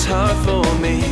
hard for me.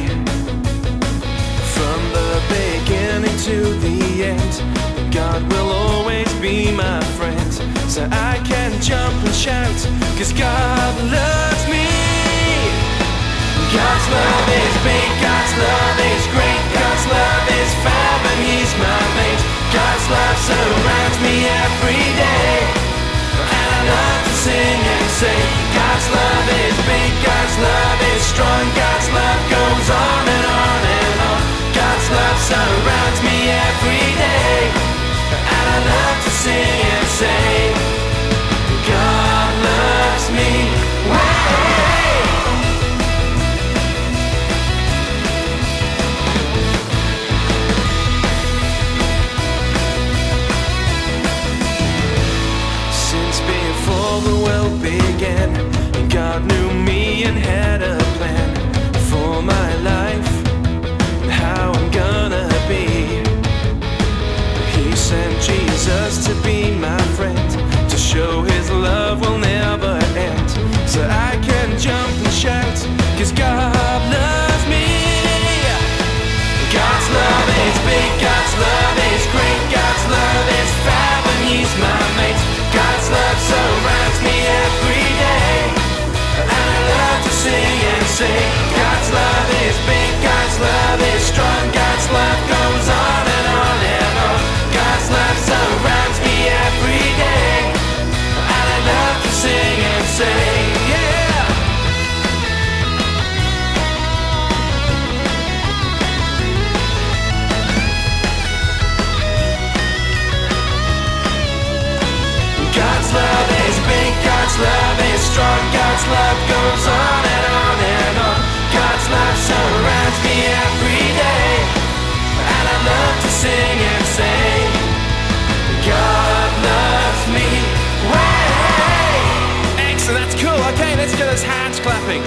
From the beginning to the end, God will always be my friend. So I can jump and shout, 'cause God loves me. God's love is big, God's love is great, God's love is fab and He's my mate. God's love surrounds me every day, and I love to sing and say, God's love is big, God's love is strong, God's love goes on and on and on. God's love surrounds me every day, and I love to sing and say, God loves me. Way! Since before the world began, God knew me and had a plan for my life, how I'm gonna be. He sent Jesus to be my friend, to show His love will never end. So I can jump and shout, 'cause God loves me. God's love is big, God's love is great, God's love is fab and He's my mate. God's love surrounds me every day, and I love to sing and say, God's love is big, God's love is strong, God's love goes on and on and on. God's love surrounds me every day, and I love to sing and say, yeah. God's love is big, God's love is strong, God's love goes on and on and on. God's love surrounds me every day, and I love to sing and say, God loves me. Way! Excellent, that's cool. Okay, let's get those hands clapping.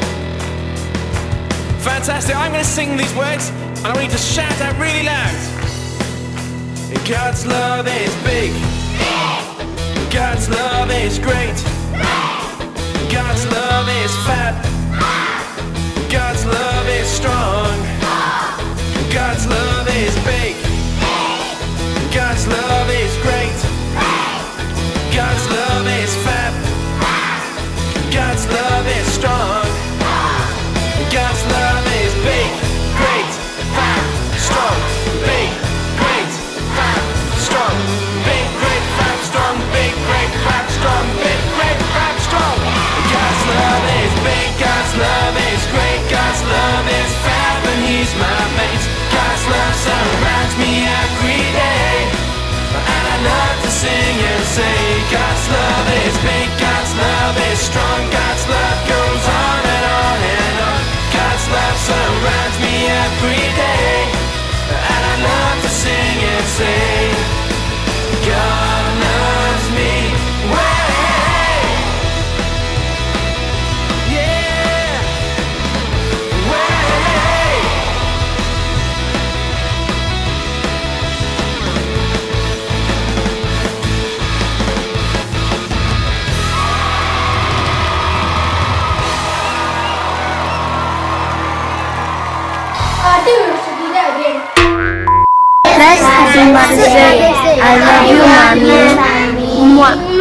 Fantastic. I'm going to sing these words, and I want you to shout out really loud. God's love is big. God's love is great. God's love is fab. God's love is strong. God's love is big. God's love is great. God's love is fab. God's love is strong. God's love is big, great, fab, strong, big, great, fab, strong, big, great, fab, strong, big, great, fab, strong, big, great, fab, strong. God's love is big, God's love is great, God's love is fab and He's my mate. God's love surrounds me every day, and I love to sing and say, God's love is big, God's love is strong, God's love goes on and on and on. God's love surrounds me every day, and I love to sing and say, God loves me. Way! Yeah! Way! Happy Mother's Day. I love you, Mommy. Mwah.